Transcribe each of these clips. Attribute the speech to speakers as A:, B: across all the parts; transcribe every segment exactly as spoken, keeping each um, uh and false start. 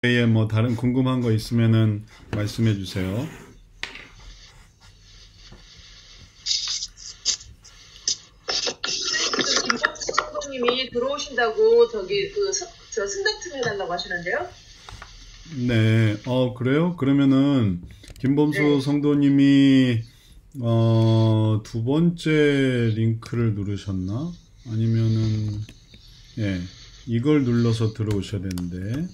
A: 예, 뭐 다른 궁금한 거 있으면은 말씀해 주세요.
B: 김범수 성도님이 들어오신다고 저기 그 저 승낙 좀 해달라고 하시는데요.
A: 네, 어 그래요? 그러면은 김범수
B: 네.
A: 성도님이 어, 두 번째 링크를 누르셨나? 아니면은 예, 이걸 눌러서 들어오셔야 되는데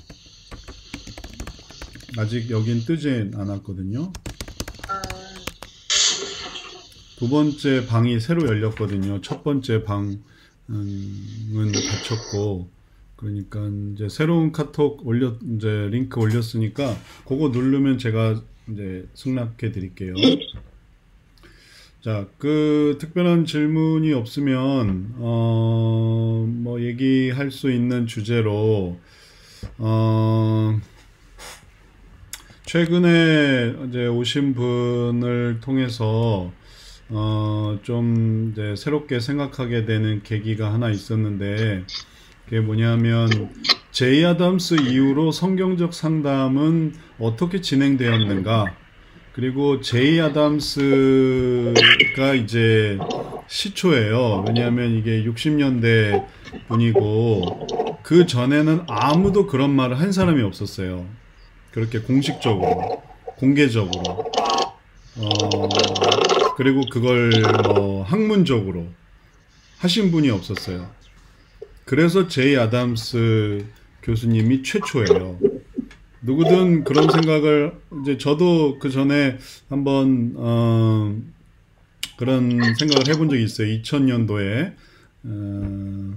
A: 아직 여긴 뜨지 않았거든요.
B: 아,
A: 두 번째 방이 새로 열렸거든요. 첫 번째 방은 닫혔고, 그러니까 이제 새로운 카톡 올렸, 이제 링크 올렸으니까 그거 누르면 제가 이제 승낙해 드릴게요. 자, 그 특별한 질문이 없으면 어, 뭐 얘기할 수 있는 주제로 어, 최근에 이제 오신 분을 통해서 어, 좀 이제 새롭게 생각하게 되는 계기가 하나 있었는데 그게 뭐냐면 제이 아담스 이후로 성경적 상담은 어떻게 진행되었는가, 그리고 제이 아담스가 이제 시초예요. 왜냐하면 이게 육십 년대 분이고 그 전에는 아무도 그런 말을 한 사람이 없었어요. 그렇게 공식적으로, 공개적으로. 어, 그리고 그걸 뭐 학문적으로 하신 분이 없었어요. 그래서 제이 아담스 교수님이 최초예요. 누구든 그런 생각을, 이제 저도 그 전에 한번 어, 그런 생각을 해본 적이 있어요. 이천 년도에 어,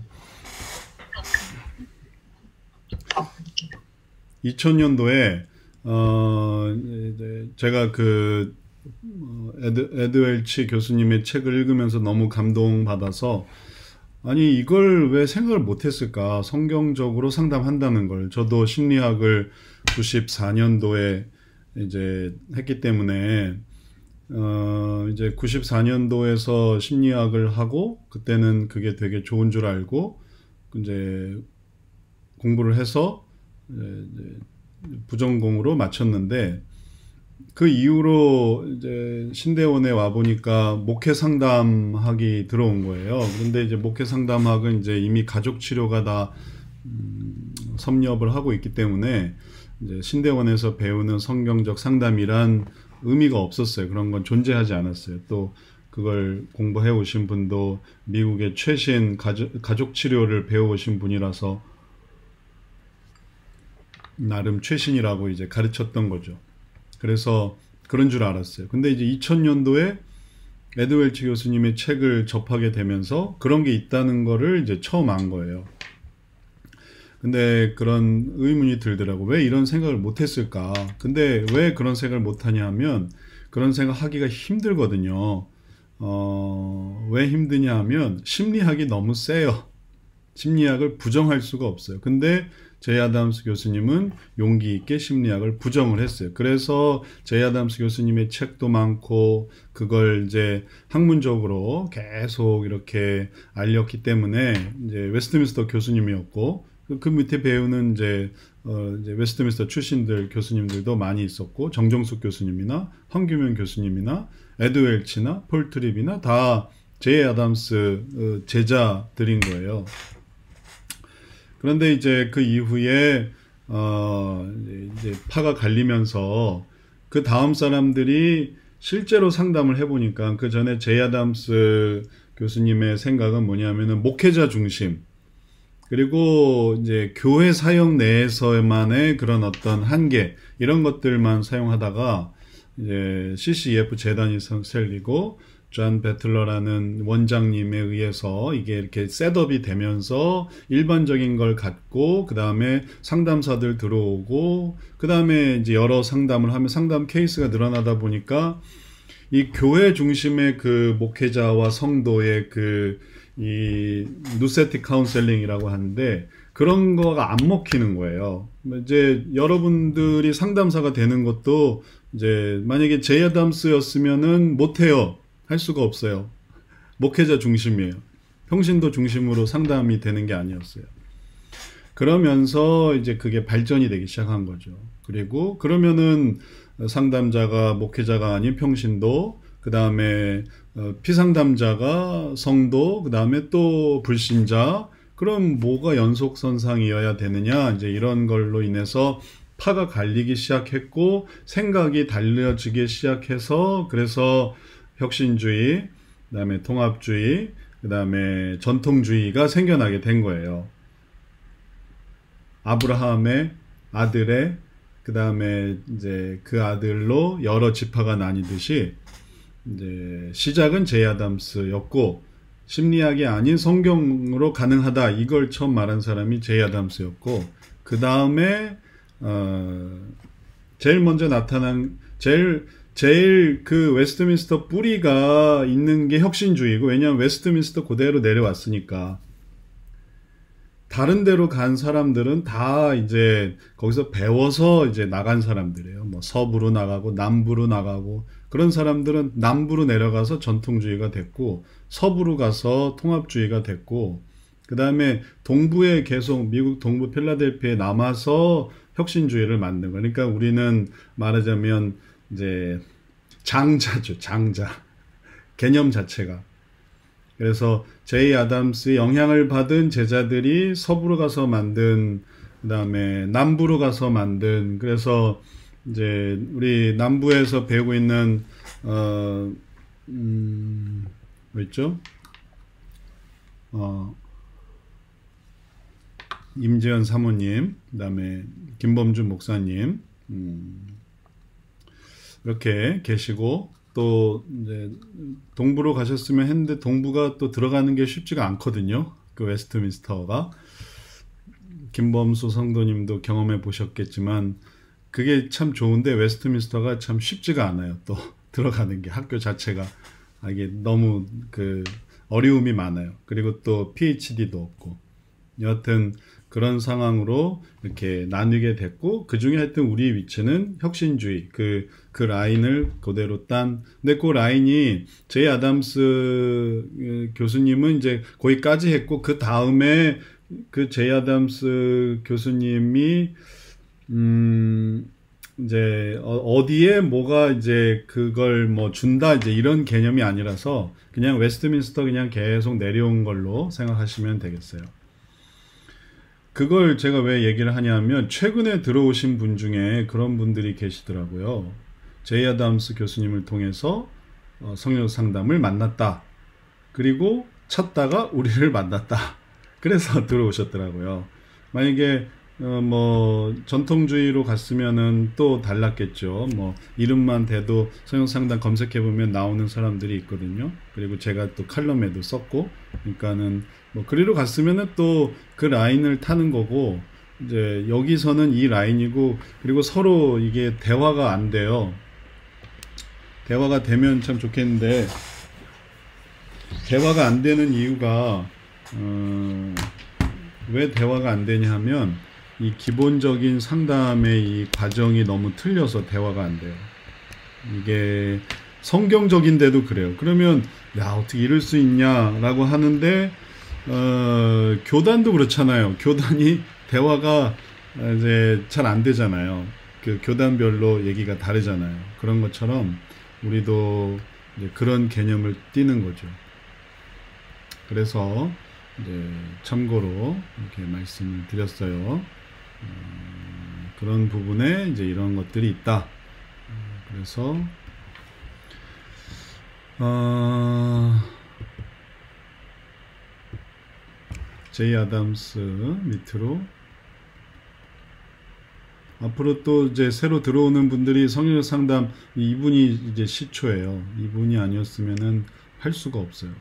A: 이천 년도에 어, 이제 제가 그 어, 에드, 에드 웰치 교수님의 책을 읽으면서 너무 감동받아서, 아니 이걸 왜 생각을 못했을까, 성경적으로 상담한다는 걸. 저도 심리학을 구십사 년도에 이제 했기 때문에 어 이제 구십사 년도에서 심리학을 하고, 그때는 그게 되게 좋은 줄 알고 이제 공부를 해서 이제 부전공으로 마쳤는데, 그 이후로 이제 신대원에 와 보니까 목회 상담학이 들어온 거예요. 그런데 이제 목회 상담학은 이제 이미 가족 치료가 다 음, 섭렵을 하고 있기 때문에 이제 신대원에서 배우는 성경적 상담이란 의미가 없었어요. 그런 건 존재하지 않았어요. 또 그걸 공부해 오신 분도 미국의 최신 가족, 가족 치료를 배워 오신 분이라서 나름 최신이라고 이제 가르쳤던 거죠. 그래서 그런 줄 알았어요. 근데 이제 이천 년도에 에드 웰치 교수님의 책을 접하게 되면서 그런 게 있다는 거를 이제 처음 안 거예요. 근데 그런 의문이 들더라고. 왜 이런 생각을 못 했을까? 근데 왜 그런 생각을 못 하냐 하면, 그런 생각 하기가 힘들거든요. 어, 왜 힘드냐 하면 심리학이 너무 세요. 심리학을 부정할 수가 없어요. 근데 제이 아담스 교수님은 용기 있게 심리학을 부정을 했어요. 그래서 제이 아담스 교수님의 책도 많고 그걸 이제 학문적으로 계속 이렇게 알렸기 때문에, 이제 웨스트민스터 교수님이었고 그 밑에 배우는 이제, 어 이제 웨스트민스터 출신들 교수님들도 많이 있었고, 정정숙 교수님이나 황규명 교수님이나 에드 웰치나 폴 트립이나 다 제이 아담스 제자들인 거예요. 그런데 이제 그 이후에 어 이제 파가 갈리면서 그 다음 사람들이 실제로 상담을 해보니까, 그 전에 제이 아담스 교수님의 생각은 뭐냐면은 목회자 중심, 그리고 이제 교회 사역 내에서만의 그런 어떤 한계, 이런 것들만 사용하다가 이제 씨씨이에프 재단이 설리고 존 배틀러라는 원장님에 의해서 이게 이렇게 셋업이 되면서 일반적인 걸 갖고, 그 다음에 상담사들 들어오고, 그 다음에 이제 여러 상담을 하면 상담 케이스가 늘어나다 보니까 이 교회 중심의 그 목회자와 성도의 그 이 누세틱 카운셀링이라고 하는데, 그런 거가 안 먹히는 거예요. 이제 여러분들이 상담사가 되는 것도, 이제 만약에 제이 아담스였으면은 못해요. 할 수가 없어요. 목회자 중심이에요. 평신도 중심으로 상담이 되는 게 아니었어요. 그러면서 이제 그게 발전이 되기 시작한 거죠. 그리고 그러면은 상담자가 목회자가 아닌 평신도, 그 다음에 피상담자가 성도, 그 다음에 또 불신자. 그럼 뭐가 연속선상이어야 되느냐, 이제 이런 걸로 인해서 파가 갈리기 시작했고 생각이 달라지기 시작해서, 그래서 혁신주의, 그 다음에 통합주의, 그 다음에 전통주의가 생겨나게 된 거예요. 아브라함의 아들의, 그 다음에 이제 그 아들로 여러 지파가 나뉘듯이, 이제 시작은 제이 아담스였고 심리학이 아닌 성경으로 가능하다, 이걸 처음 말한 사람이 제이 아담스였고, 그 다음에 어 제일 먼저 나타난 제일 제일 그 웨스트민스터 뿌리가 있는 게 혁신주의고, 왜냐하면 웨스트민스터 그대로 내려왔으니까. 다른 데로 간 사람들은 다 이제 거기서 배워서 이제 나간 사람들이에요. 뭐 서부로 나가고 남부로 나가고, 그런 사람들은 남부로 내려가서 전통주의가 됐고 서부로 가서 통합주의가 됐고, 그 다음에 동부에 계속 미국 동부 필라델피아에 남아서 혁신주의를 만든 거예요. 그러니까 우리는 말하자면 이제 장자죠. 장자. 개념 자체가. 그래서 제이 아담스의 영향을 받은 제자들이 서부로 가서 만든, 그 다음에 남부로 가서 만든, 그래서 이제 우리 남부에서 배우고 있는 어, 음, 뭐 있죠? 어, 임재현 사모님, 그 다음에 김범준 목사님, 음, 이렇게 계시고, 또 이제 동부로 가셨으면 했는데 동부가 또 들어가는 게 쉽지가 않거든요. 그 웨스트민스터가. 김범수 성도님도 경험해 보셨겠지만 그게 참 좋은데 웨스트민스터가 참 쉽지가 않아요. 또 들어가는 게, 학교 자체가 이게 너무 그 어려움이 많아요. 그리고 또 피에이치디도 없고, 여하튼 그런 상황으로 이렇게 나뉘게 됐고, 그 중에 하여튼 우리 위치는 혁신주의, 그, 그 라인을 그대로 딴, 근데 그 라인이 제이 아담스 교수님은 이제 거기까지 했고, 그 다음에 그 제이 아담스 교수님이, 음, 이제, 어디에 뭐가 이제 그걸 뭐 준다, 이제 이런 개념이 아니라서 그냥 웨스트민스터 그냥 계속 내려온 걸로 생각하시면 되겠어요. 그걸 제가 왜 얘기를 하냐면, 최근에 들어오신 분 중에 그런 분들이 계시더라고요. 제이 아담스 교수님을 통해서 어, 성령 상담을 만났다. 그리고 찾다가 우리를 만났다. 그래서 들어오셨더라고요. 만약에 어, 뭐 전통주의로 갔으면은 또 달랐겠죠. 뭐 이름만 대도 성령 상담 검색해 보면 나오는 사람들이 있거든요. 그리고 제가 또 칼럼에도 썼고, 그러니까는 뭐 그리로 갔으면은 또 그 라인을 타는 거고, 이제 여기서는 이 라인이고, 그리고 서로 이게 대화가 안 돼요. 대화가 되면 참 좋겠는데 대화가 안 되는 이유가 어, 왜 대화가 안 되냐 하면, 이 기본적인 상담의 이 과정이 너무 틀려서 대화가 안 돼요. 이게 성경적인데도 그래요. 그러면 야, 어떻게 이럴 수 있냐라고 하는데, 어, 교단도 그렇잖아요. 교단이 대화가 이제 잘 안 되잖아요. 그 교단별로 얘기가 다르잖아요. 그런 것처럼 우리도 이제 그런 개념을 띠는 거죠. 그래서 이제 참고로 이렇게 말씀을 드렸어요. 어, 그런 부분에 이제 이런 것들이 있다. 어, 그래서 어, 제이 아담스 밑으로 앞으로 또 이제 새로 들어오는 분들이 성령 상담, 이분이 이제 시초예요. 이분이 아니었으면은 할 수가 없어요.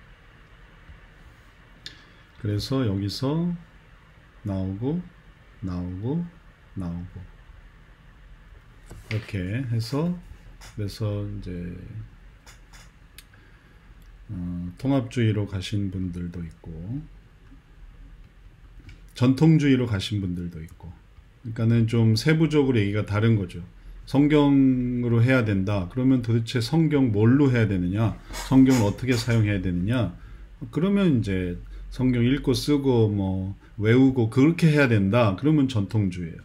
A: 그래서 여기서 나오고 나오고 나오고 이렇게 해서, 그래서 이제 어, 통합주의로 가신 분들도 있고 전통주의로 가신 분들도 있고, 그러니까는 좀 세부적으로 얘기가 다른 거죠. 성경으로 해야 된다. 그러면 도대체 성경 뭘로 해야 되느냐? 성경을 어떻게 사용해야 되느냐? 그러면 이제 성경 읽고 쓰고 뭐 외우고 그렇게 해야 된다. 그러면 전통주의예요.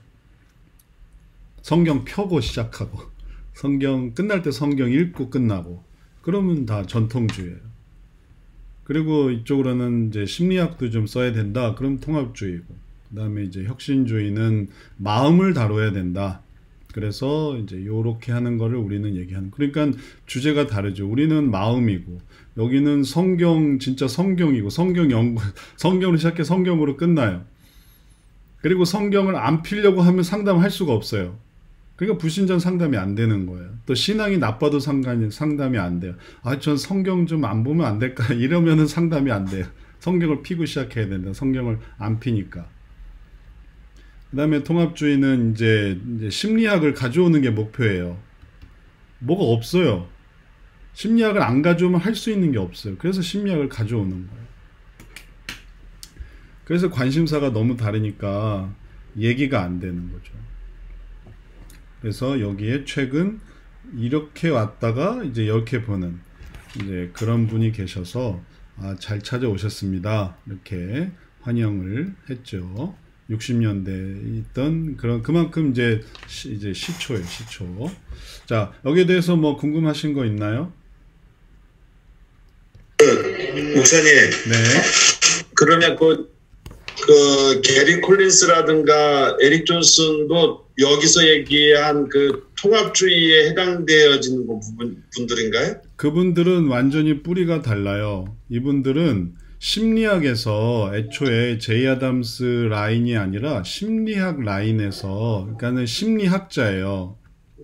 A: 성경 펴고 시작하고 성경 끝날 때 성경 읽고 끝나고 그러면 다 전통주의예요. 그리고 이쪽으로는 이제 심리학도 좀 써야 된다. 그럼 통합주의고. 그다음에 이제 혁신주의는 마음을 다뤄야 된다. 그래서 이제 요렇게 하는 거를 우리는 얘기하는. 그러니까 주제가 다르죠. 우리는 마음이고 여기는 성경 진짜 성경이고 성경 연구 성경으로 시작해 성경으로 끝나요. 그리고 성경을 안 피려고 하면 상담할 수가 없어요. 그러니까 불신전 상담이 안 되는 거예요. 또 신앙이 나빠도 상관이, 상담이 안 돼요. 아, 전 성경 좀 안 보면 안 될까? 이러면은 상담이 안 돼요. 성경을 피고 시작해야 된다. 성경을 안 피니까. 그 다음에 통합주의는 이제, 이제 심리학을 가져오는 게 목표예요. 뭐가 없어요. 심리학을 안 가져오면 할 수 있는 게 없어요. 그래서 심리학을 가져오는 거예요. 그래서 관심사가 너무 다르니까 얘기가 안 되는 거죠. 그래서 여기에 최근 이렇게 왔다가 이제 이렇게 보는 이제 그런 분이 계셔서 아, 잘 찾아오셨습니다. 이렇게 환영을 했죠. 육십 년대에 있던 그런 그만큼 이제 시, 이제 시초예요, 시초. 자, 여기에 대해서 뭐 궁금하신 거 있나요?
C: 목사님.
A: 네.
C: 그러면 그, 그 게리 콜린스라든가 에릭 존슨도 여기서 얘기한 그 통합주의에 해당되어지는 부분 분들인가요?
A: 그분들은 완전히 뿌리가 달라요. 이분들은 심리학에서 애초에 제이 아담스 라인이 아니라 심리학 라인에서, 그러니까는 심리학자예요.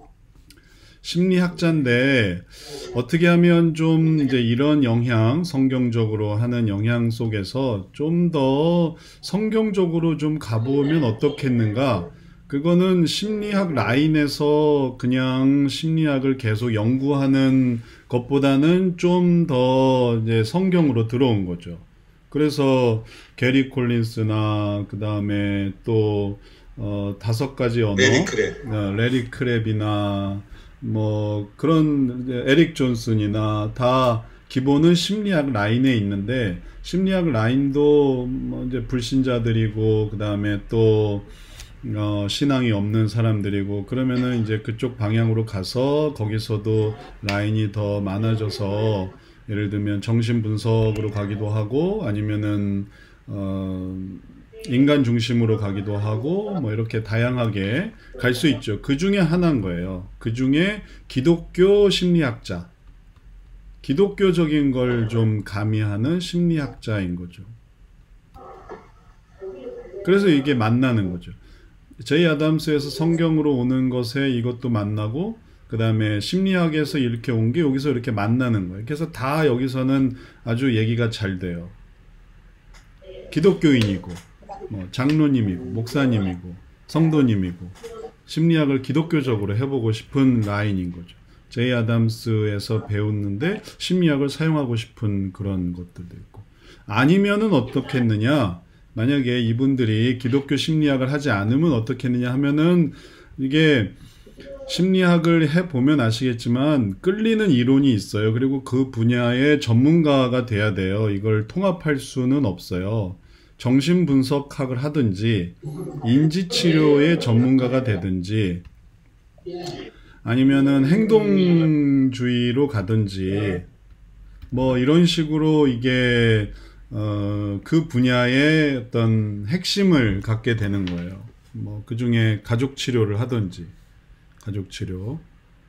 A: 심리학자인데 어떻게 하면 좀 이제 이런 영향, 성경적으로 하는 영향 속에서 좀 더 성경적으로 좀 가보면 어떻겠는가? 그거는 심리학 라인에서 그냥 심리학을 계속 연구하는 것보다는 좀 더 이제 성경으로 들어온 거죠. 그래서 게리 콜린스나 그 다음에 또 어, 다섯 가지 언어,
C: 레리 크랩,
A: 어, 레리 크랩이나 뭐 그런 에릭 존슨이나 다 기본은 심리학 라인에 있는데 심리학 라인도 뭐 이제 불신자들이고 그 다음에 또 어, 신앙이 없는 사람들이고 그러면은 이제 그쪽 방향으로 가서 거기서도 라인이 더 많아져서 예를 들면 정신 분석으로 가기도 하고 아니면은 어, 인간 중심으로 가기도 하고 뭐 이렇게 다양하게 갈 수 있죠. 그 중에 하나인 거예요. 그 중에 기독교 심리학자, 기독교적인 걸 좀 가미하는 심리학자인 거죠. 그래서 이게 만나는 거죠. 제이 아담스에서 성경으로 오는 것에 이것도 만나고 그 다음에 심리학에서 이렇게 온 게 여기서 이렇게 만나는 거예요. 그래서 다 여기서는 아주 얘기가 잘 돼요. 기독교인이고 뭐 장로님이고 목사님이고 성도님이고 심리학을 기독교적으로 해보고 싶은 라인인 거죠. 제이 아담스에서 배웠는데 심리학을 사용하고 싶은 그런 것들도 있고 아니면은 어떻겠느냐, 만약에 이분들이 기독교 심리학을 하지 않으면 어떻겠느냐 하면은 이게 심리학을 해보면 아시겠지만 끌리는 이론이 있어요. 그리고 그 분야의 전문가가 돼야 돼요. 이걸 통합할 수는 없어요. 정신분석학을 하든지 인지치료의 전문가가 되든지 아니면은 행동주의로 가든지 뭐 이런 식으로 이게 어, 그 분야의 어떤 핵심을 갖게 되는 거예요. 뭐 그 중에 가족치료를 하든지 가족치료.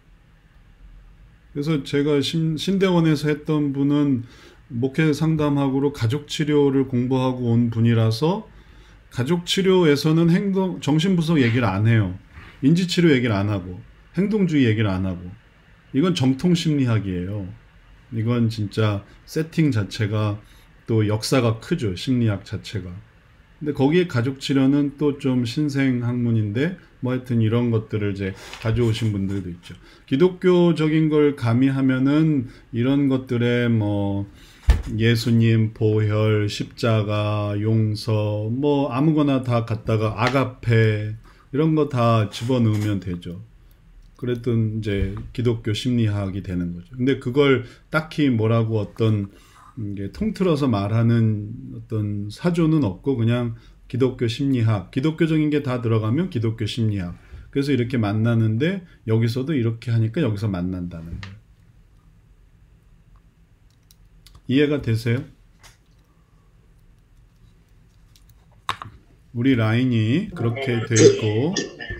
A: 그래서 제가 신, 신대원에서 했던 분은 목회 상담학으로 가족치료를 공부하고 온 분이라서 가족치료에서는 행동, 정신분석 얘기를 안 해요. 인지치료 얘기를 안 하고 행동주의 얘기를 안 하고 이건 정통심리학이에요. 이건 진짜 세팅 자체가 또 역사가 크죠. 심리학 자체가. 근데 거기에 가족치료는 또 좀 신생학문인데 뭐 하여튼 이런 것들을 이제 가져오신 분들도 있죠. 기독교적인 걸 가미하면은 이런 것들에 뭐 예수님, 보혈, 십자가, 용서 뭐 아무거나 다 갖다가 아가페 이런 거 다 집어넣으면 되죠. 그랬던 이제 기독교 심리학이 되는 거죠. 근데 그걸 딱히 뭐라고 어떤 이게 통틀어서 말하는 어떤 사조는 없고 그냥 기독교 심리학, 기독교적인 게 다 들어가면 기독교 심리학. 그래서 이렇게 만나는데 여기서도 이렇게 하니까 여기서 만난다는 거예요. 이해가 되세요? 우리 라인이 그렇게 돼 있고.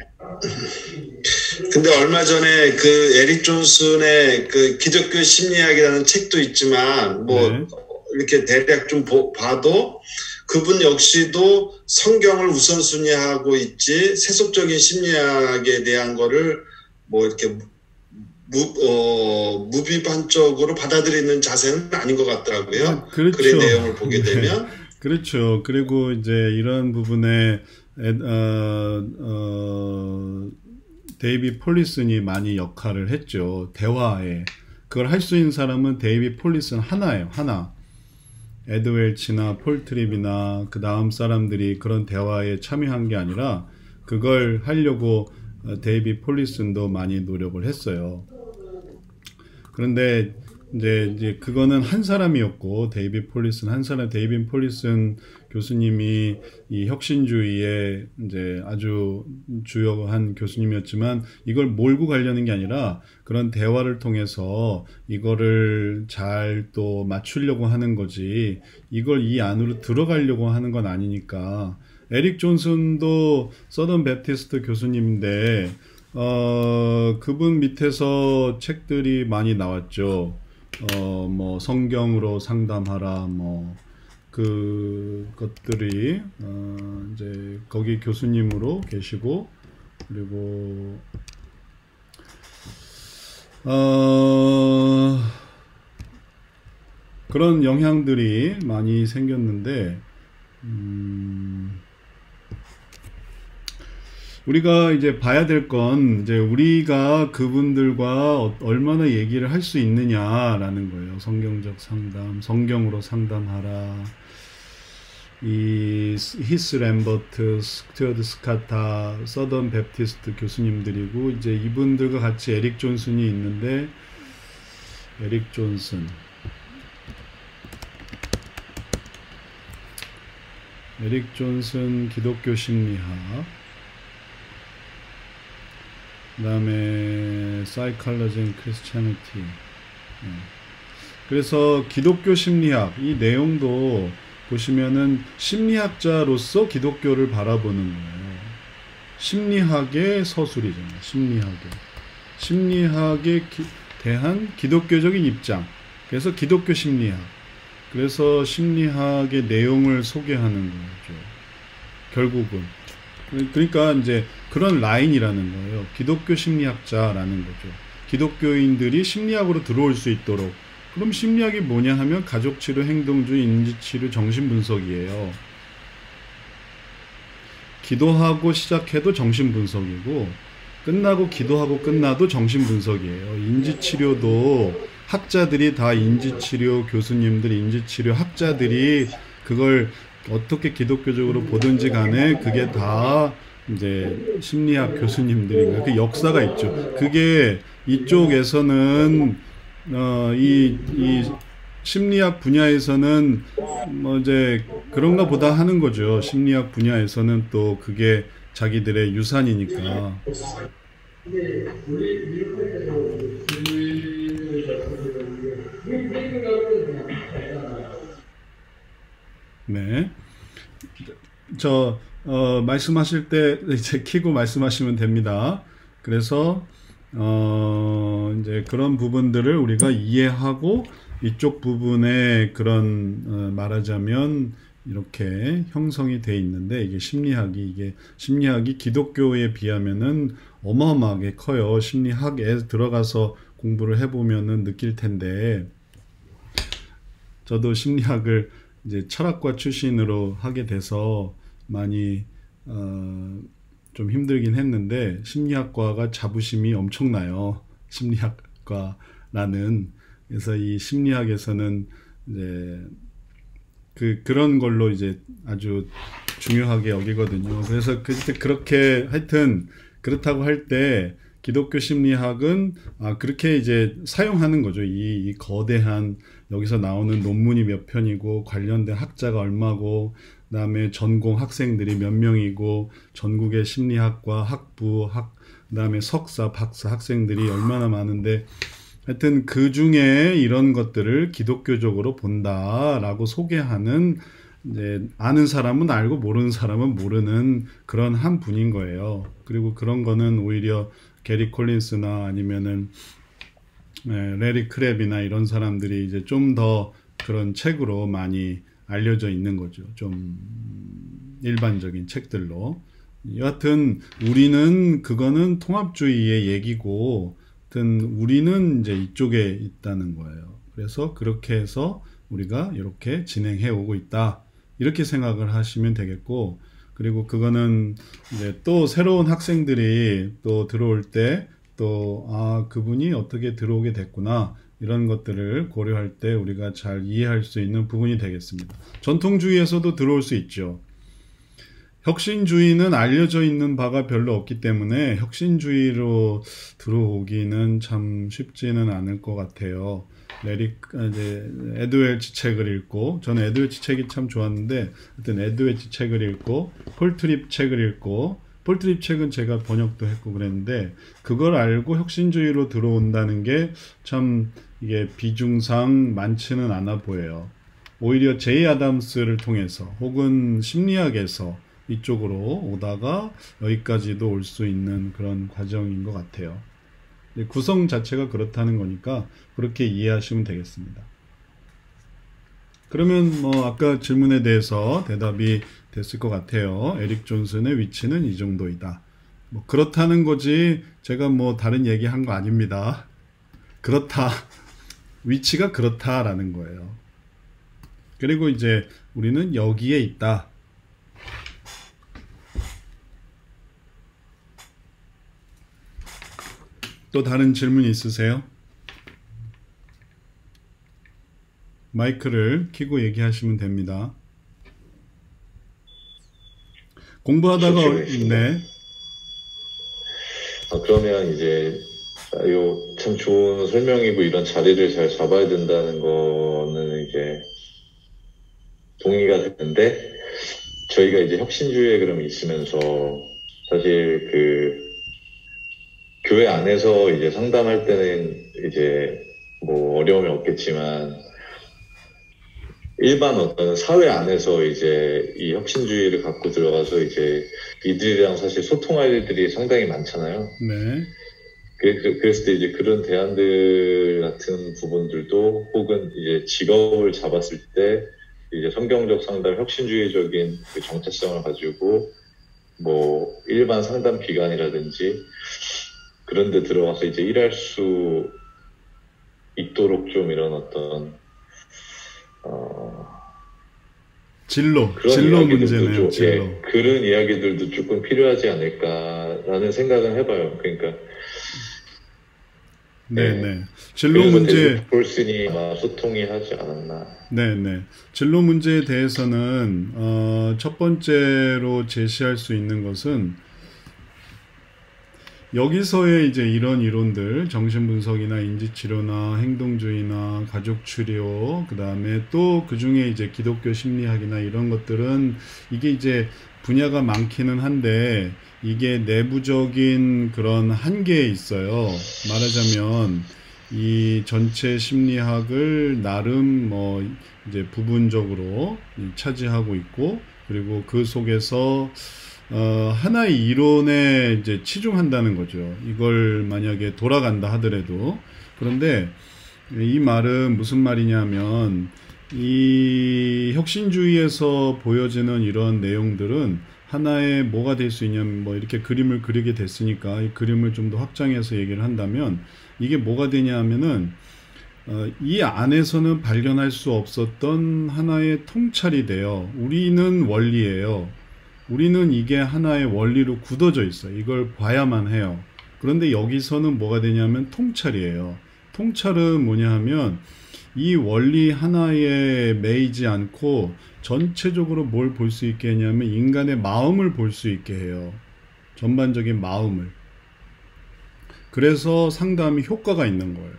C: 근데 얼마 전에 그 에릭 존슨의 그 기독교 심리학이라는 책도 있지만 뭐
A: 네.
C: 이렇게 대략 좀 보, 봐도 그분 역시도 성경을 우선순위하고 있지 세속적인 심리학에 대한 거를 뭐 이렇게 무, 어, 무비판적으로 받아들이는 자세는 아닌 것 같더라고요.
A: 그렇죠.
C: 글의 내용을 보게 되면.
A: 네. 그렇죠. 그리고 이제 이런 부분에 에, 어, 어, 데이비 폴리슨이 많이 역할을 했죠. 대화에. 그걸 할 수 있는 사람은 데이비 폴리슨 하나예요. 하나. 에드 웰치나 폴 트립이나 그 다음 사람들이 그런 대화에 참여한 게 아니라 그걸 하려고 데이비 폴리슨도 많이 노력을 했어요. 그런데 이제, 이제 그거는 한 사람이었고 데이비 폴리슨 한 사람 데이비 폴리슨 교수님이 이 혁신주의의 이제 아주 주요한 교수님이었지만 이걸 몰고 가려는 게 아니라 그런 대화를 통해서 이거를 잘 또 맞추려고 하는 거지 이걸 이 안으로 들어가려고 하는 건 아니니까. 에릭 존슨도 서던 베프티스트 교수님인데 어 그분 밑에서 책들이 많이 나왔죠. 어 뭐 성경으로 상담하라 뭐 그 것들이 어 이제 거기 교수님으로 계시고 그리고 어 그런 영향들이 많이 생겼는데 음 우리가 이제 봐야 될 건 이제 우리가 그분들과 얼마나 얘기를 할 수 있느냐라는 거예요. 성경적 상담, 성경으로 상담하라. 이 히스 램버트, 스튜어드 스카타, 서던 베프티스트 교수님들이고 이제 이분들과 같이 에릭 존슨이 있는데 에릭 존슨. 에릭 존슨 기독교 심리학. 그 다음에 Psychology and Christianity. 그래서 기독교 심리학 이 내용도 보시면은 심리학자로서 기독교를 바라보는 거예요. 심리학의 서술이잖아요. 심리학의 심리학에 기, 대한 기독교적인 입장. 그래서 기독교 심리학. 그래서 심리학의 내용을 소개하는 거죠. 결국은. 그러니까 이제 그런 라인이라는 거예요. 기독교 심리학자라는 거죠. 기독교인들이 심리학으로 들어올 수 있도록. 그럼 심리학이 뭐냐 하면 가족치료, 행동주의, 인지치료, 정신분석이에요. 기도하고 시작해도 정신분석이고 끝나고 기도하고 끝나도 정신분석이에요. 인지치료도 학자들이 다 인지치료 교수님들, 인지치료 학자들이 그걸 어떻게 기독교적으로 보든지 간에 그게 다 이제 심리학 교수님들인가 그 역사가 있죠. 그게 이쪽에서는 어, 이, 이 심리학 분야에서는 뭐 이제 그런가 보다 하는 거죠. 심리학 분야에서는 또 그게 자기들의 유산이니까. 네. 저, 어, 말씀하실 때 이제 키고 말씀하시면 됩니다. 그래서, 어, 이제 그런 부분들을 우리가 이해하고 이쪽 부분에 그런, 어, 말하자면 이렇게 형성이 돼 있는데 이게 심리학이, 이게 심리학이 기독교에 비하면은 어마어마하게 커요. 심리학에 들어가서 공부를 해보면은 느낄 텐데, 저도 심리학을 이제 철학과 출신으로 하게 돼서 많이 어, 좀 힘들긴 했는데 심리학과가 자부심이 엄청나요. 심리학과라는. 그래서 이 심리학에서는 이제 그 그런 걸로 이제 아주 중요하게 여기거든요. 그래서 그때 그렇게 하여튼 그렇다고 할 때 기독교 심리학은 아, 그렇게 이제 사용하는 거죠. 이, 이 거대한 여기서 나오는 논문이 몇 편이고 관련된 학자가 얼마고 그다음에 전공 학생들이 몇 명이고 전국의 심리학과 학부 학 그다음에 석사 박사 학생들이 얼마나 많은데 하여튼 그 중에 이런 것들을 기독교적으로 본다라고 소개하는 이제 아는 사람은 알고 모르는 사람은 모르는 그런 한 분인 거예요. 그리고 그런 거는 오히려 게리 콜린스나 아니면은 네, 레리 크랩이나 이런 사람들이 이제 좀 더 그런 책으로 많이 알려져 있는 거죠. 좀 일반적인 책들로. 여하튼 우리는 그거는 통합주의의 얘기고, 하여튼 우리는 이제 이쪽에 있다는 거예요. 그래서 그렇게 해서 우리가 이렇게 진행해 오고 있다. 이렇게 생각을 하시면 되겠고, 그리고 그거는 이제 또 새로운 학생들이 또 들어올 때 또, 아, 그분이 어떻게 들어오게 됐구나. 이런 것들을 고려할 때 우리가 잘 이해할 수 있는 부분이 되겠습니다. 전통주의에서도 들어올 수 있죠. 혁신주의는 알려져 있는 바가 별로 없기 때문에 혁신주의로 들어오기는 참 쉽지는 않을 것 같아요. 레리, 이제, 에드웰치 책을 읽고, 저는 에드웰치 책이 참 좋았는데, 하여튼 에드웰치 책을 읽고, 폴트립 책을 읽고, 폴트립 책은 제가 번역도 했고 그랬는데, 그걸 알고 혁신주의로 들어온다는 게 참 이게 비중상 많지는 않아 보여요. 오히려 제이 아담스를 통해서, 혹은 심리학에서 이쪽으로 오다가 여기까지도 올 수 있는 그런 과정인 것 같아요. 구성 자체가 그렇다는 거니까 그렇게 이해하시면 되겠습니다. 그러면 뭐 아까 질문에 대해서 대답이 됐을 것 같아요. 에릭 존슨의 위치는 이 정도이다. 뭐 그렇다는 거지 제가 뭐 다른 얘기 한 거 아닙니다. 그렇다. 위치가 그렇다라는 거예요. 그리고 이제 우리는 여기에 있다. 또 다른 질문 있으세요? 마이크를 켜고 얘기하시면 됩니다. 공부하다가 네.
D: 아, 그러면 이제 이거 참 좋은 설명이고 이런 자리를 잘 잡아야 된다는 거는 이제 동의가 되는데 저희가 이제 혁신주의에 그럼 있으면서 사실 그 교회 안에서 이제 상담할 때는 이제 뭐 어려움이 없겠지만 일반 어떤 사회 안에서 이제 이 혁신주의를 갖고 들어가서 이제 이들이랑 사실 소통할 일들이 상당히 많잖아요.
A: 네.
D: 그, 그랬을 때 이제 그런 대안들 같은 부분들도 혹은 이제 직업을 잡았을 때 이제 성경적 상담, 혁신주의적인 그 정체성을 가지고 뭐 일반 상담 기관이라든지 그런 데 들어가서 이제 일할 수 있도록 좀 이런 어떤 어
A: 진로,
D: 그런
A: 진로
D: 이야기들도
A: 문제네요.
D: 좀,
A: 진로.
D: 예, 그런 이야기들도 조금 필요하지 않을까라는 생각은 해봐요. 그러니까
A: 네네.
D: 네.
A: 진로 문제.
D: 볼슨이 아마 소통이 하지 않았나.
A: 네네. 진로 문제에 대해서는 어, 첫 번째로 제시할 수 있는 것은 여기서의 이제 이런 이론들, 정신분석이나 인지치료나 행동주의나 가족치료, 그 다음에 또 그 중에 이제 기독교 심리학이나 이런 것들은 이게 이제 분야가 많기는 한데 이게 내부적인 그런 한계에 있어요. 말하자면 이 전체 심리학을 나름 뭐 이제 부분적으로 차지하고 있고 그리고 그 속에서 어, 하나의 이론에 이제 치중한다는 거죠. 이걸 만약에 돌아간다 하더라도. 그런데 이 말은 무슨 말이냐면 이 혁신주의에서 보여지는 이런 내용들은 하나의 뭐가 될 수 있냐면 뭐 이렇게 그림을 그리게 됐으니까 이 그림을 좀 더 확장해서 얘기를 한다면 이게 뭐가 되냐 하면은 어, 이 안에서는 발견할 수 없었던 하나의 통찰이 돼요. 우리는 원리예요. 우리는 이게 하나의 원리로 굳어져 있어요. 이걸 봐야만 해요. 그런데 여기서는 뭐가 되냐면 통찰이에요. 통찰은 뭐냐 하면 이 원리 하나에 매이지 않고 전체적으로 뭘 볼 수 있게 하냐면 인간의 마음을 볼 수 있게 해요. 전반적인 마음을. 그래서 상담이 효과가 있는 거예요.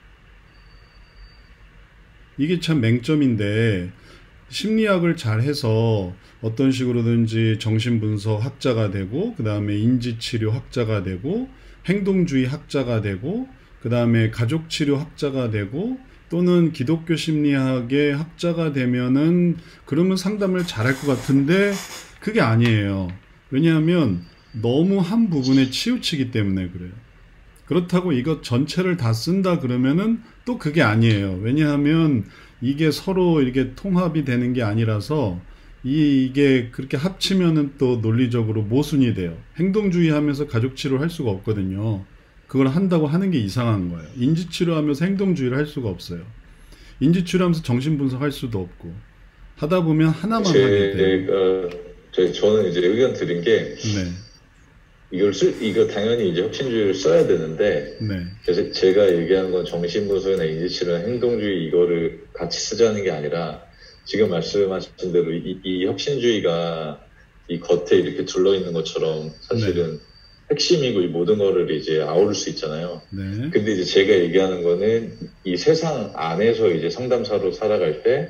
A: 이게 참 맹점인데, 심리학을 잘 해서 어떤 식으로든지 정신분석 학자가 되고, 그 다음에 인지치료 학자가 되고, 행동주의 학자가 되고, 그 다음에 가족치료 학자가 되고, 또는 기독교 심리학의 학자가 되면은 그러면 상담을 잘할 것 같은데 그게 아니에요. 왜냐하면 너무 한 부분에 치우치기 때문에 그래요. 그렇다고 이것 전체를 다 쓴다 그러면은 또 그게 아니에요. 왜냐하면 이게 서로 이게 통합이 되는 게 아니라서 이, 이게 그렇게 합치면은 또 논리적으로 모순이 돼요. 행동주의 하면서 가족치료를 할 수가 없거든요. 그걸 한다고 하는 게 이상한 거예요. 인지치료하면서 행동주의를 할 수가 없어요. 인지치료하면서 정신분석 할 수도 없고 하다 보면 하나만
D: 제,
A: 하게 돼요.
D: 어, 저, 저는 이제 의견 드린 게
A: 네.
D: 이걸 쓸 이거 당연히 이제 혁신주의를 써야 되는데
A: 네.
D: 그래서 제가 얘기한 건 정신분석이나 인지치료나 행동주의 이거를 같이 쓰자는 게 아니라 지금 말씀하신 대로 이, 이 혁신주의가 이 겉에 이렇게 둘러 있는 것처럼 사실은 네. 핵심이고 이 모든 거를 이제 아우를 수 있잖아요.
A: 네.
D: 근데 이제 제가 얘기하는 거는 이 세상 안에서 이제 상담사로 살아갈 때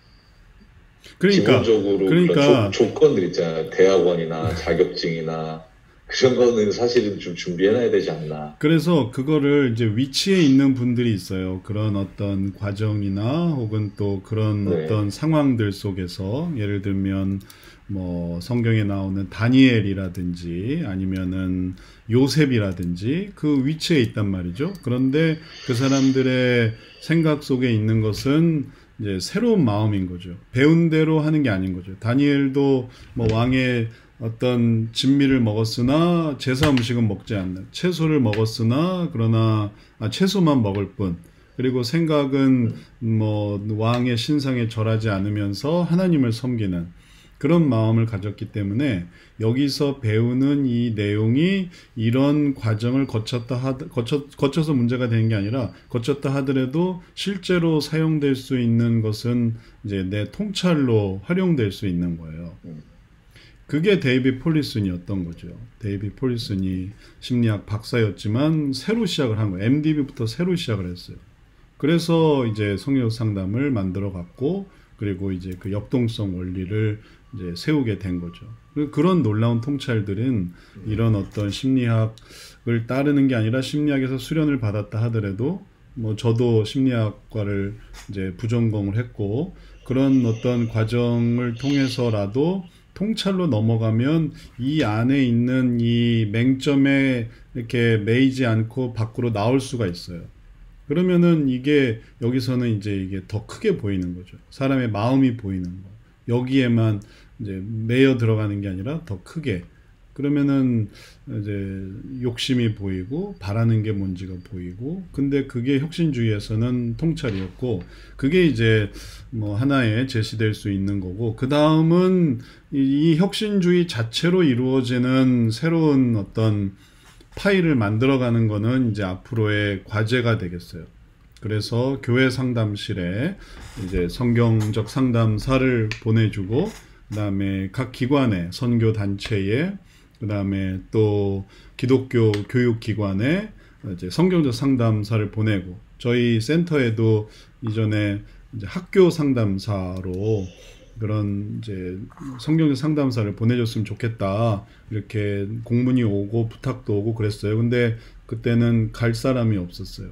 A: 그러니까,
D: 기본적으로
A: 그러니까,
D: 그런 조, 조건들 있잖아요. 대학원이나 자격증이나 그런 거는 사실은 좀 준비해놔야 되지 않나.
A: 그래서 그거를 이제 위치에 있는 분들이 있어요. 그런 어떤 과정이나 혹은 또 그런 네. 어떤 상황들 속에서 예를 들면 뭐 성경에 나오는 다니엘이라든지 아니면은 요셉이라든지 그 위치에 있단 말이죠. 그런데 그 사람들의 생각 속에 있는 것은 이제 새로운 마음인 거죠. 배운 대로 하는 게 아닌 거죠. 다니엘도 뭐 왕의 어떤 진미를 먹었으나 제사 음식은 먹지 않는, 채소를 먹었으나 그러나 아, 채소만 먹을 뿐, 그리고 생각은 뭐 왕의 신상에 절하지 않으면서 하나님을 섬기는 그런 마음을 가졌기 때문에 여기서 배우는 이 내용이 이런 과정을 거쳤다 하, 거쳐, 거쳐서 문제가 되는 게 아니라 거쳤다 하더라도 실제로 사용될 수 있는 것은 이제 내 통찰로 활용될 수 있는 거예요. 그게 데이빗 폴리슨이었던 거죠. 데이빗 폴리슨이 심리학 박사였지만 새로 시작을 한 거예요. 엠디비부터 새로 시작을 했어요. 그래서 이제 성역 상담을 만들어 갔고, 그리고 이제 그 역동성 원리를 이제 세우게 된 거죠. 그런 놀라운 통찰들은 이런 어떤 심리학을 따르는 게 아니라 심리학에서 수련을 받았다 하더라도 뭐 저도 심리학과를 이제 부전공을 했고 그런 어떤 과정을 통해서라도 통찰로 넘어가면 이 안에 있는 이 맹점에 이렇게 매이지 않고 밖으로 나올 수가 있어요. 그러면은 이게 여기서는 이제 이게 더 크게 보이는 거죠. 사람의 마음이 보이는 거. 여기에만 이제 매여 들어가는 게 아니라 더 크게. 그러면은 이제 욕심이 보이고 바라는 게 뭔지가 보이고. 근데 그게 혁신주의에서는 통찰이었고, 그게 이제 뭐 하나의 제시될 수 있는 거고, 그 다음은 이, 이 혁신주의 자체로 이루어지는 새로운 어떤 파일을 만들어가는 거는 이제 앞으로의 과제가 되겠어요. 그래서 교회 상담실에 이제 성경적 상담사를 보내주고, 그 다음에 각 기관에, 선교 단체에, 그 다음에 또 기독교 교육기관에 이제 성경적 상담사를 보내고, 저희 센터에도 이전에 이제 학교 상담사로 그런 이제 성경적 상담사를 보내줬으면 좋겠다, 이렇게 공문이 오고 부탁도 오고 그랬어요. 근데 그때는 갈 사람이 없었어요.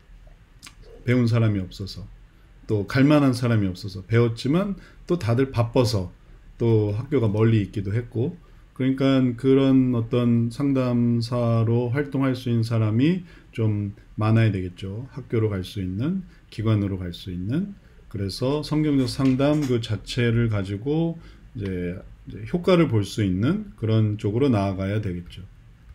A: 배운 사람이 없어서, 또 갈 만한 사람이 없어서, 배웠지만 또 다들 바빠서 또 학교가 멀리 있기도 했고, 그러니까 그런 어떤 상담사로 활동할 수 있는 사람이 좀 많아야 되겠죠. 학교로 갈 수 있는, 기관으로 갈 수 있는. 그래서 성경적 상담 그 자체를 가지고 이제, 이제 효과를 볼 수 있는 그런 쪽으로 나아가야 되겠죠.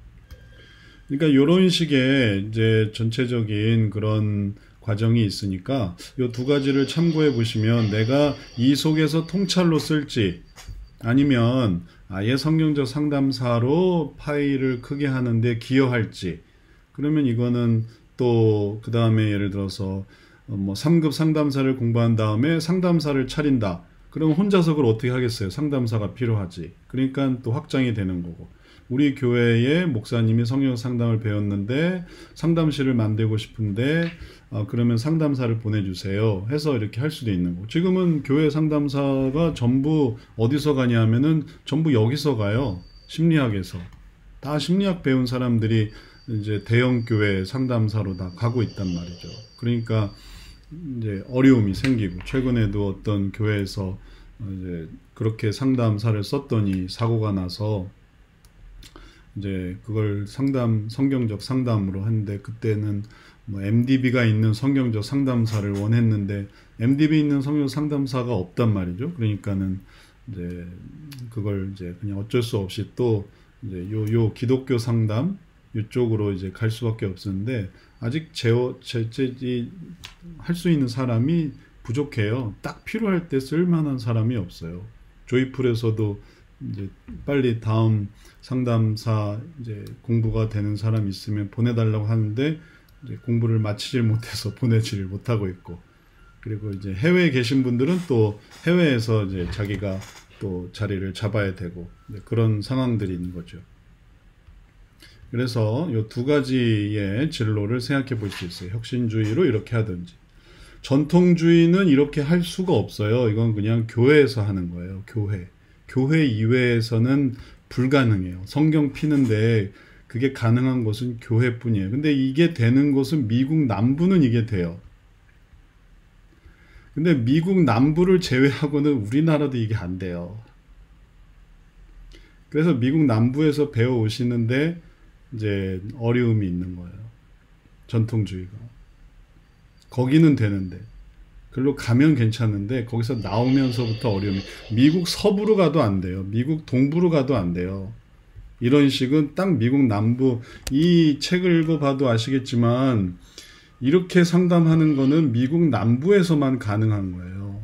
A: 그러니까 이런 식의 이제 전체적인 그런 과정이 있으니까 이 두 가지를 참고해 보시면 내가 이 속에서 통찰로 쓸지 아니면 아예 성경적 상담사로 파일을 크게 하는데 기여할지, 그러면 이거는 또 그 다음에 예를 들어서 뭐 삼 급 상담사를 공부한 다음에 상담사를 차린다. 그러면 혼자서 그걸 어떻게 하겠어요? 상담사가 필요하지. 그러니까 또 확장이 되는 거고. 우리 교회의 목사님이 성경 상담을 배웠는데 상담실을 만들고 싶은데 어, 그러면 상담사를 보내주세요 해서 이렇게 할 수도 있는 거고, 지금은 교회 상담사가 전부 어디서 가냐 하면은 전부 여기서 가요. 심리학에서 다 심리학 배운 사람들이 이제 대형 교회 상담사로 다 가고 있단 말이죠. 그러니까 이제 어려움이 생기고, 최근에도 어떤 교회에서 이제 그렇게 상담사를 썼더니 사고가 나서 이제 그걸 상담, 성경적 상담으로 했는데, 그때는 뭐 엠디비가 있는 성경적 상담사를 원했는데 엠디비 있는 성경 상담사가 없단 말이죠. 그러니까는 이제 그걸 이제 그냥 어쩔 수 없이 또 이제 요, 요 기독교 상담 이쪽으로 이제 갈 수밖에 없었는데, 아직 제어, 제, 제, 할 수 있는 사람이 부족해요. 딱 필요할 때 쓸만한 사람이 없어요. 조이풀에서도 이제 빨리 다음 상담사 이제 공부가 되는 사람 있으면 보내달라고 하는데 이제 공부를 마치질 못해서 보내지를 못하고 있고, 그리고 이제 해외에 계신 분들은 또 해외에서 이제 자기가 또 자리를 잡아야 되고 그런 상황들이 있는 거죠. 그래서 이 두 가지의 진로를 생각해 볼 수 있어요. 혁신주의로 이렇게 하든지, 전통주의는 이렇게 할 수가 없어요. 이건 그냥 교회에서 하는 거예요. 교회. 교회 이외에서는 불가능해요. 성경 피는데 그게 가능한 곳은 교회뿐이에요. 근데 이게 되는 곳은 미국 남부는 이게 돼요. 근데 미국 남부를 제외하고는 우리나라도 이게 안 돼요. 그래서 미국 남부에서 배워 오시는데 이제 어려움이 있는 거예요. 전통주의가. 거기는 되는데, 글로 가면 괜찮은데 거기서 나오면서부터 어려움이. 미국 서부로 가도 안 돼요. 미국 동부로 가도 안 돼요. 이런 식은 딱 미국 남부, 이 책을 읽어봐도 아시겠지만 이렇게 상담하는 거는 미국 남부에서만 가능한 거예요.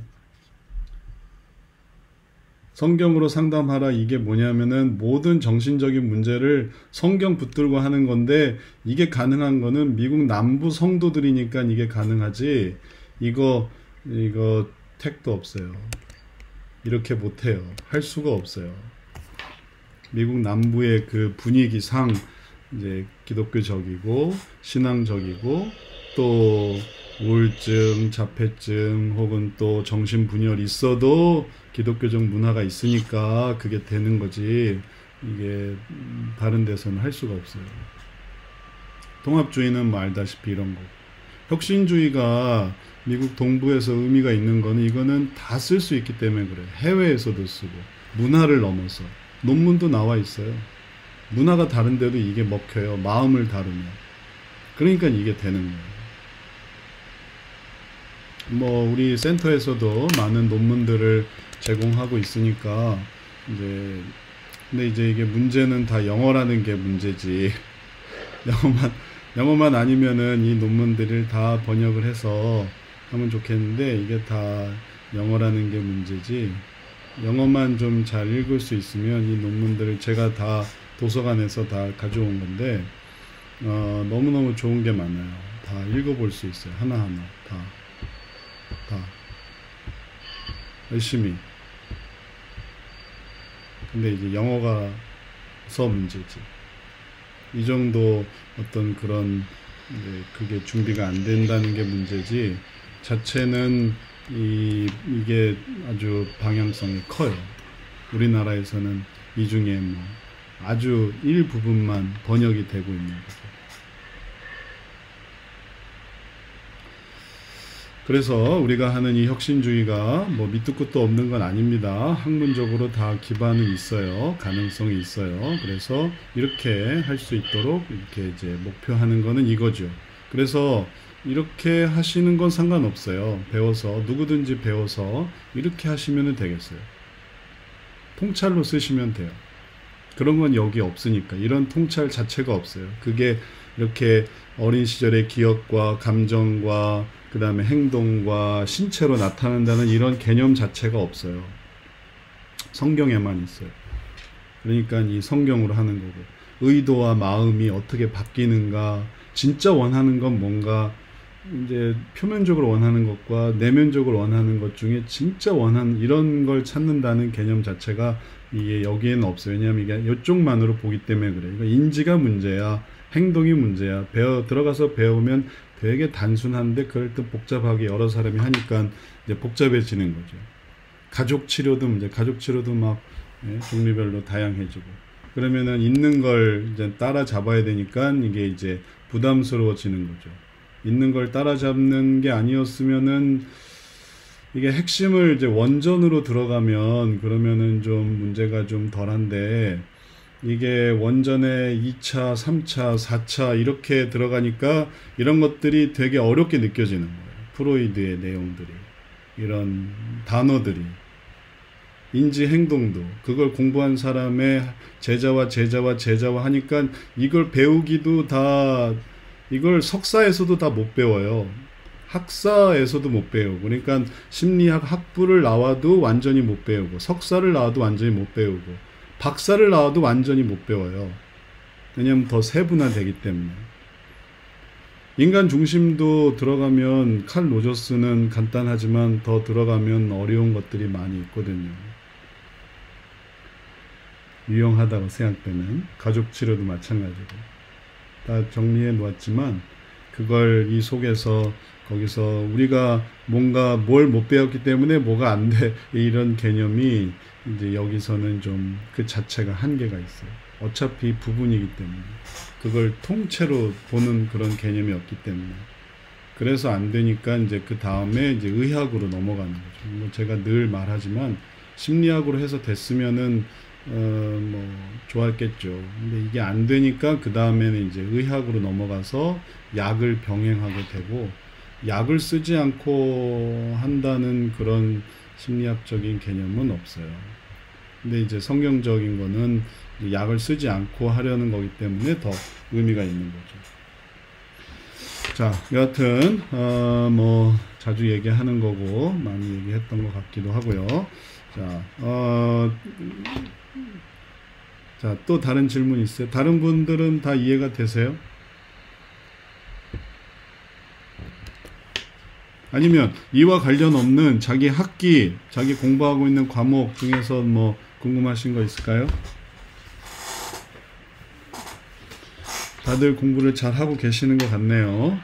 A: 성경으로 상담하라, 이게 뭐냐면은 모든 정신적인 문제를 성경 붙들고 하는 건데, 이게 가능한 거는 미국 남부 성도들이니까 이게 가능하지, 이거 이거 택도 없어요. 이렇게 못해요. 할 수가 없어요. 미국 남부의 그 분위기상 이제 기독교적이고 신앙적이고 또 우울증, 자폐증 혹은 또 정신분열이 있어도 기독교적 문화가 있으니까 그게 되는 거지, 이게 다른 데서는 할 수가 없어요. 통합주의는 뭐 알다시피 이런 거. 혁신주의가 미국 동부에서 의미가 있는 거는 이거는 다 쓸 수 있기 때문에 그래요. 해외에서도 쓰고 문화를 넘어서 논문도 나와 있어요. 문화가 다른데도 이게 먹혀요. 마음을 다루면. 그러니까 이게 되는 거예요. 뭐 우리 센터에서도 많은 논문들을 제공하고 있으니까 이제, 근데 이제 이게 문제는 다 영어라는 게 문제지. 영어만 영어만 아니면은 이 논문들을 다 번역을 해서 하면 좋겠는데, 이게 다 영어라는 게 문제지. 영어만 좀 잘 읽을 수 있으면 이 논문들을 제가 다 도서관에서 다 가져온 건데 어, 너무너무 좋은 게 많아요. 다 읽어볼 수 있어요. 하나하나 다. 다 열심히. 근데 이제 영어가서 문제지. 이 정도 어떤 그런 이제 그게 준비가 안 된다는 게 문제지, 자체는 이 이게 아주 방향성이 커요. 우리나라에서는 이 중에 뭐 아주 일부분만 번역이 되고 있는 거죠. 그래서 우리가 하는 이 혁신주의가 뭐 밑도 끝도 없는 건 아닙니다. 학문적으로 다 기반은 있어요. 가능성이 있어요. 그래서 이렇게 할 수 있도록 이렇게 이제 목표하는 거는 이거죠. 그래서 이렇게 하시는 건 상관없어요. 배워서, 누구든지 배워서 이렇게 하시면 되겠어요. 통찰로 쓰시면 돼요. 그런 건 여기 없으니까. 이런 통찰 자체가 없어요. 그게 이렇게 어린 시절의 기억과 감정과 그 다음에 행동과 신체로 나타난다는 이런 개념 자체가 없어요. 성경에만 있어요. 그러니까 이 성경으로 하는 거고, 의도와 마음이 어떻게 바뀌는가, 진짜 원하는 건 뭔가, 이제 표면적으로 원하는 것과 내면적으로 원하는 것 중에 진짜 원하는 이런 걸 찾는다는 개념 자체가 이게 여기에는 없어요. 왜냐하면 이게 이쪽만으로 보기 때문에 그래요. 이거 인지가 문제야, 행동이 문제야. 배워 들어가서 배우면 되게 단순한데 그걸 또 복잡하게 여러 사람이 하니까 이제 복잡해지는 거죠. 가족 치료도 문제, 가족 치료도 막 예, 종류별로 다양해지고 그러면은 있는 걸 이제 따라잡아야 되니까 이게 이제 부담스러워지는 거죠. 있는 걸 따라잡는 게 아니었으면은 이게 핵심을 이제 원전으로 들어가면 그러면은 좀 문제가 좀 덜한데 이게 원전에 이 차, 삼 차, 사 차 이렇게 들어가니까 이런 것들이 되게 어렵게 느껴지는 거예요. 프로이드의 내용들이, 이런 단어들이, 인지 행동도 그걸 공부한 사람의 제자와 제자와 제자와 하니까 이걸 배우기도 다 이걸 석사에서도 다 못 배워요. 학사에서도 못 배우고, 그러니까 심리학 학부를 나와도 완전히 못 배우고, 석사를 나와도 완전히 못 배우고, 박사를 나와도 완전히 못 배워요. 왜냐면 더 세분화되기 때문에. 인간 중심도 들어가면 칼 로저스는 간단하지만 더 들어가면 어려운 것들이 많이 있거든요. 유용하다고 생각되는 가족 치료도 마찬가지고 다 정리해 놓았지만 그걸 이 속에서 거기서 우리가 뭔가 뭘 못 배웠기 때문에 뭐가 안 돼 이런 개념이 이제 여기서는 좀 그 자체가 한계가 있어요. 어차피 부분이기 때문에 그걸 통째로 보는 그런 개념이 없기 때문에 그래서 안 되니까 이제 그 다음에 이제 의학으로 넘어가는 거죠. 뭐 제가 늘 말하지만 심리학으로 해서 됐으면은 어 뭐 좋았겠죠. 근데 이게 안 되니까 그 다음에는 이제 의학으로 넘어가서 약을 병행하게 되고 약을 쓰지 않고 한다는 그런 심리학적인 개념은 없어요. 근데 이제 성경적인 거는 약을 쓰지 않고 하려는 거기 때문에 더 의미가 있는 거죠. 자, 여하튼 어 뭐 자주 얘기하는 거고 많이 얘기했던 것 같기도 하고요. 자, 어 자, 또 다른 질문 있어요? 다른 분들은 다 이해가 되세요? 아니면 이와 관련 없는 자기 학기, 자기 공부하고 있는 과목 중에서 뭐 궁금하신 거 있을까요? 다들 공부를 잘 하고 계시는 것 같네요.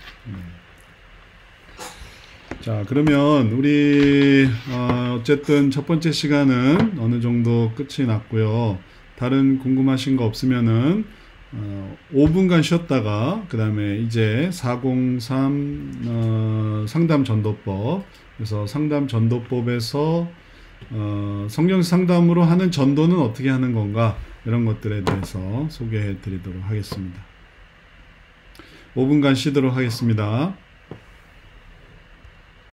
A: 자, 그러면 우리 어, 어쨌든 첫 번째 시간은 어느 정도 끝이 났고요. 다른 궁금하신 거 없으면은 어, 오 분간 쉬었다가 그 다음에 이제 사공삼 어, 상담 전도법, 그래서 상담 전도법에서 어, 성경 상담으로 하는 전도는 어떻게 하는 건가, 이런 것들에 대해서 소개해 드리도록 하겠습니다. 오 분간 쉬도록 하겠습니다.